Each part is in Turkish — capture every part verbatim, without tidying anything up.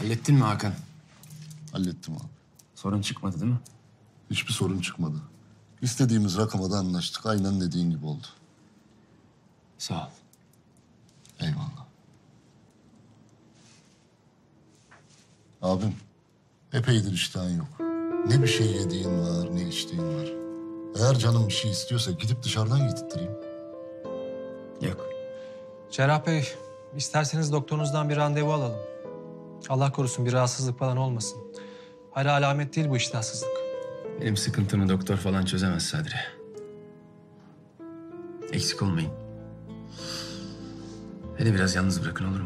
Hallettin mi Hakan? Hallettim abi. Sorun çıkmadı değil mi? Hiçbir sorun çıkmadı. İstediğimiz rakama da anlaştık. Aynen dediğin gibi oldu. Sağ ol. Eyvallah. Abim, epeydir iştahın yok. Ne bir şey yediğin var, ne içtiğin var. Eğer canım bir şey istiyorsa gidip dışarıdan getirttireyim. Yok. Cerrah Bey, isterseniz doktorunuzdan bir randevu alalım. Allah korusun bir rahatsızlık falan olmasın. Hayır, alamet değil bu iştahsızlık. Benim sıkıntımı doktor falan çözemez Sadri. Eksik olmayın. Beni biraz yalnız bırakın olur mu?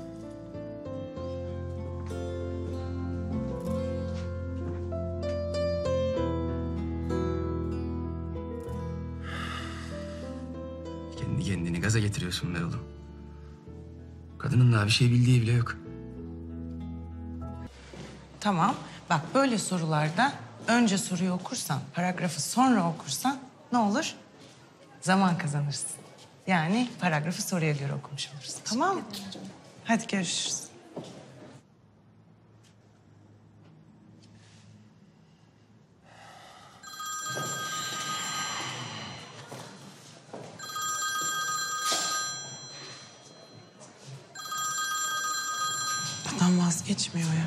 Kendi kendini gaza getiriyorsun be oğlum. Kadının daha bir şey bildiği bile yok. Tamam. Bak böyle sorularda önce soruyu okursan, paragrafı sonra okursan ne olur? Zaman kazanırsın. Yani paragrafı soruya göre okumuş olursun. Tamam mı? Hadi görüşürüz. Adam vazgeçmiyor ya.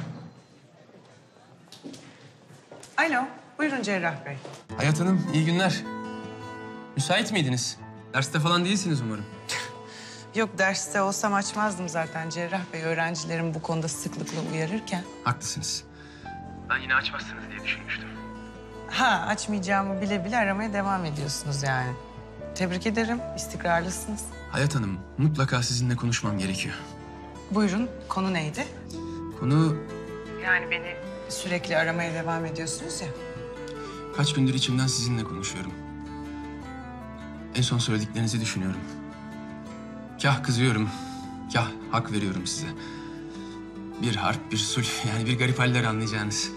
Alo, buyurun Cerrah Bey. Hayat Hanım, iyi günler. Müsait miydiniz? Derste falan değilsiniz umarım. Yok, derste olsam açmazdım zaten Cerrah Bey. Öğrencilerim bu konuda sıklıkla uyarırken. Haklısınız. Ben yine açmazsınız diye düşünmüştüm. Ha, açmayacağımı bile bile aramaya devam ediyorsunuz yani. Tebrik ederim, istikrarlısınız. Hayat Hanım, mutlaka sizinle konuşmam gerekiyor. Buyurun, konu neydi? Konu Yani beni sürekli aramaya devam ediyorsunuz ya. kaç gündür içimden sizinle konuşuyorum. En son söylediklerinizi düşünüyorum. Kah kızıyorum, kah hak veriyorum size. Bir harp, bir sulh, yani bir garip haller anlayacağınız.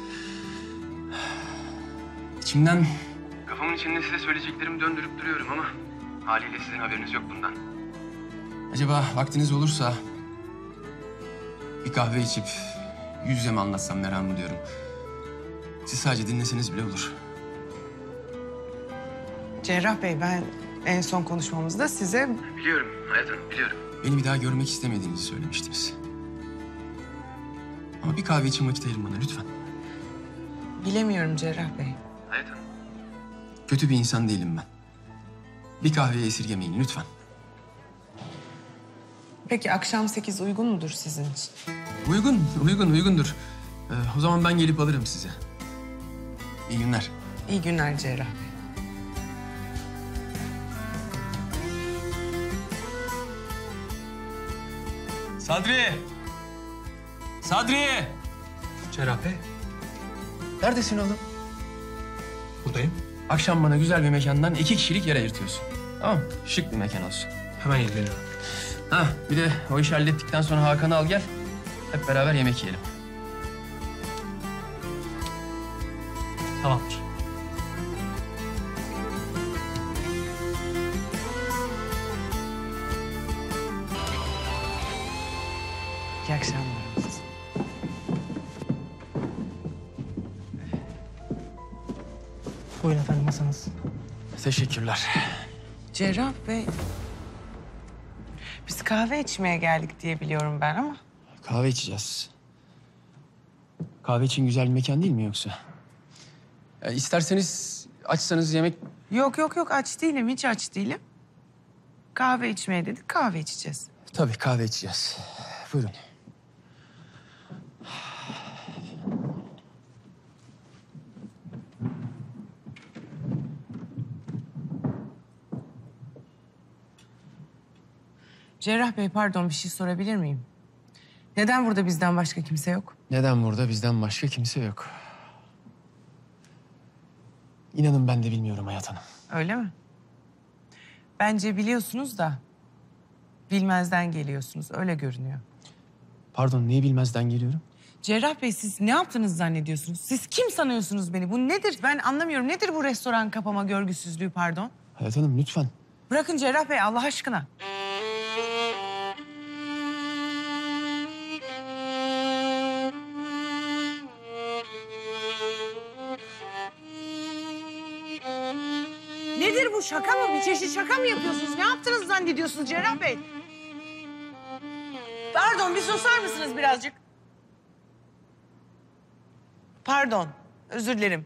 İçimden... Kafamın içinde size söyleyeceklerimi döndürüp duruyorum ama... haliyle sizin haberiniz yok bundan. Acaba vaktiniz olursa... bir kahve içip yüz yüze mi anlatsam meramı diyorum. Siz sadece dinleseniz bile olur. Cerrah Bey, ben en son konuşmamızda size... Biliyorum Hayat Hanım, biliyorum. Beni bir daha görmek istemediğinizi söylemiştiniz. Ama bir kahve için vakit ayırın bana lütfen. Bilemiyorum Cerrah Bey. Hayat Hanım. Kötü bir insan değilim ben. Bir kahveye esirgemeyin lütfen. Peki akşam sekiz uygun mudur sizin için? Uygun, uygun, uygundur. Ee, o zaman ben gelip alırım sizi. İyi günler. İyi günler Cerrah Bey. Sadri! Sadri! Cerrah Bey, Neredesin oğlum? buradayım. Akşam bana güzel bir mekandan iki kişilik yer ayırtıyorsun. Tamam mı? Şık bir mekan olsun. Hemen ilgileniyorum. Ha, bir de o işi hallettikten sonra Hakan'ı al gel. Hep beraber yemek yiyelim. Tamamdır. İyi akşamlar. Buyurun efendim, masanız. Teşekkürler. Cerrah Bey, biz kahve içmeye geldik diye biliyorum ben ama... Kahve içeceğiz. Kahve için güzel bir mekan değil mi yoksa? Ya isterseniz açsanız yemek... Yok yok yok, aç değilim, hiç aç değilim. Kahve içmeye dedik, kahve içeceğiz. Tabii kahve içeceğiz. Buyurun. Cerrah Bey, pardon, bir şey sorabilir miyim? Neden burada bizden başka kimse yok? Neden burada bizden başka kimse yok? İnanın ben de bilmiyorum Hayat Hanım. Öyle mi? Bence biliyorsunuz da bilmezden geliyorsunuz, öyle görünüyor. Pardon, neyi bilmezden geliyorum? Cerrah Bey, siz ne yaptınız zannediyorsunuz? Siz kim sanıyorsunuz beni? Bu nedir? Ben anlamıyorum. Nedir bu restoran kapama görgüsüzlüğü, pardon? Hayat Hanım lütfen. Bırakın Cerrah Bey, Allah aşkına. bu? Bir çeşit şaka mı yapıyorsunuz? Ne yaptınız zannediyorsunuz Cerrah Bey? Pardon, bir susar mısınız birazcık? Pardon, özür dilerim.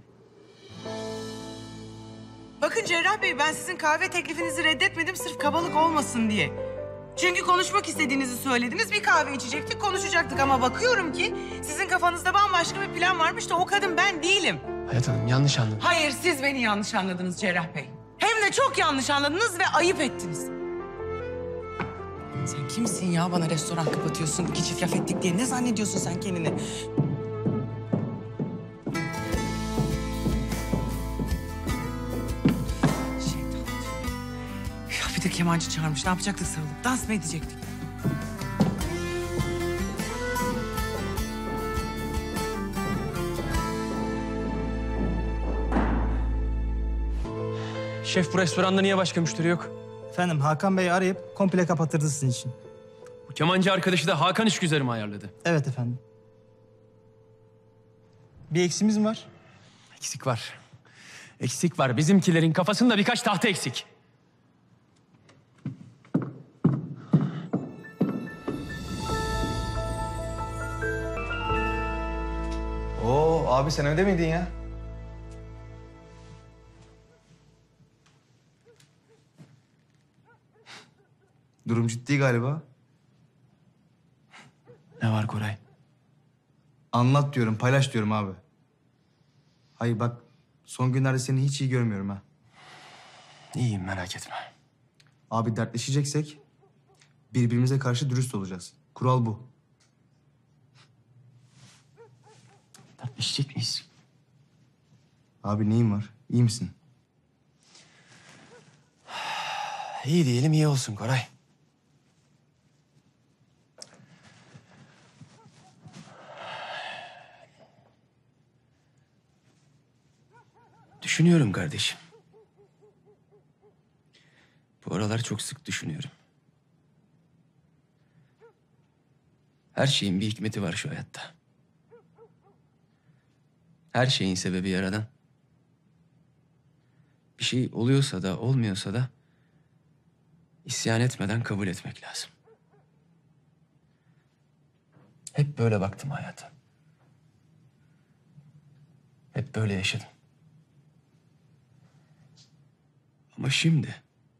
Bakın Cerrah Bey, ben sizin kahve teklifinizi reddetmedim sırf kabalık olmasın diye. Çünkü konuşmak istediğinizi söylediniz, bir kahve içecektik, konuşacaktık ama bakıyorum ki sizin kafanızda bambaşka bir plan varmış da o kadın ben değilim. Hayat Hanım yanlış anladın. Hayır, siz beni yanlış anladınız Cerrah Bey. Hem de çok yanlış anladınız ve ayıp ettiniz. Sen kimsin ya, bana restoran kapatıyorsun, iki çift laf ettik diye. Ne zannediyorsun sen kendini? Şeytan. Ya bir de kemancı çağırmış. Ne yapacaktık sarılıp? Dans mı edecektik? Şef, bu restoranda niye başka müşteri yok? Efendim Hakan Bey arayıp komple kapatırdı sizin için. Bu kemancı arkadaşı da Hakan İşgüzar'ı mı ayarladı? Evet efendim. Bir eksimiz mi var? Eksik var. Eksik var. Bizimkilerin kafasında birkaç tahta eksik. Oo abi sen evde miydin ya? Durum ciddi galiba. Ne var Koray? Anlat diyorum, paylaş diyorum abi. Hayır bak, son günlerde seni hiç iyi görmüyorum ha. İyiyim, merak etme. Abi dertleşeceksek birbirimize karşı dürüst olacağız. Kural bu. Tartışacak mıyız? Abi neyin var? İyi misin? İyi diyelim, iyi olsun Koray. Düşünüyorum kardeşim. Bu aralar çok sık düşünüyorum. Her şeyin bir hikmeti var şu hayatta. Her şeyin sebebi Yaradan. Bir şey oluyorsa da olmuyorsa da isyan etmeden kabul etmek lazım. Hep böyle baktım hayata. Hep böyle yaşadım. Ama şimdi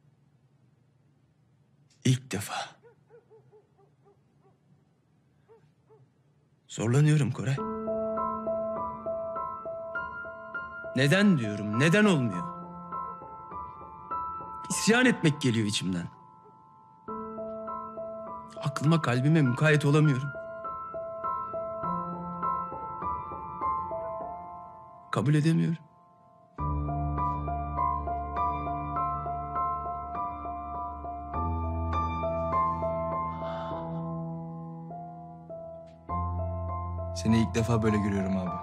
ilk defa zorlanıyorum Koray. Neden diyorum, neden olmuyor? İsyan etmek geliyor içimden. Aklıma, kalbime mukayyet olamıyorum. Kabul edemiyorum. Seni ilk defa böyle görüyorum abi.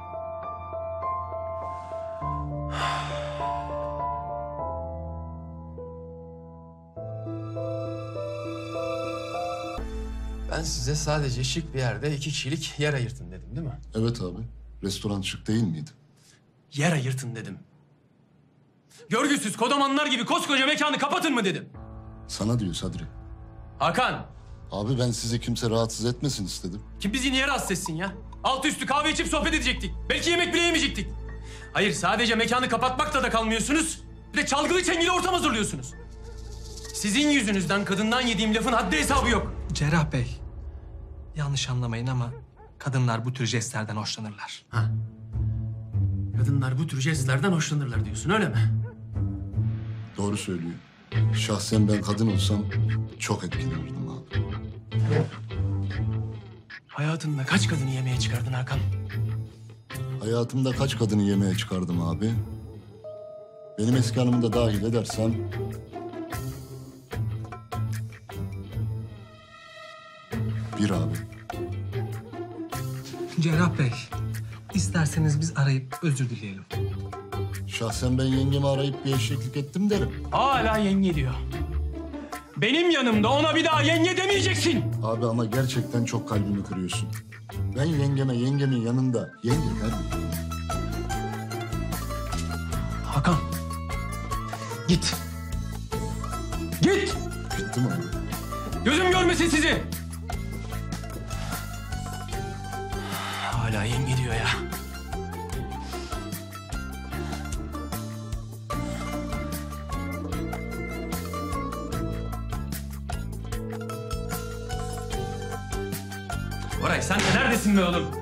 Ben size sadece şık bir yerde iki kişilik yer ayırtın dedim değil mi? Evet abi. Restoran şık değil miydi? Yer ayırtın dedim. Görgüsüz kodamanlar gibi koskoca mekanı kapatın mı dedim. Sana diyor Sadri. Hakan, Abi ben sizi kimse rahatsız etmesin istedim. kim bizi niye rahatsız etsin ya? Altı üstü kahve içip sohbet edecektik. Belki yemek bile yemeyecektik. Hayır, sadece mekanı kapatmakla da kalmıyorsunuz. Bir de çalgılı çengeli ortam hazırlıyorsunuz. Sizin yüzünüzden kadından yediğim lafın haddi hesabı yok. Cerrah Bey, yanlış anlamayın ama kadınlar bu tür jestlerden hoşlanırlar. Ha. Kadınlar bu tür jestlerden hoşlanırlar diyorsun, öyle mi? Doğru söylüyor. Şahsen ben kadın olsam çok etkilenirdim abi. Hayatında kaç kadını yemeğe çıkardın Hakan? Hayatımda kaç kadını yemeğe çıkardım abi? Benim eski hanımı da dahil edersem... Bir abi. Cerrah Bey, isterseniz biz arayıp özür dileyelim. Şahsen ben yengemi arayıp bir eşeklik ettim derim. Hala yenge diyor. Benim yanımda ona bir daha yenge demeyeceksin. Abi ama gerçekten çok kalbimi kırıyorsun. Ben yengeme yengemin yanında yenge derdim. Hakan, git. Değil mi abi? Gözüm görmesin sizi. Hala yenge diyor ya. Koray sen neredesin be oğlum?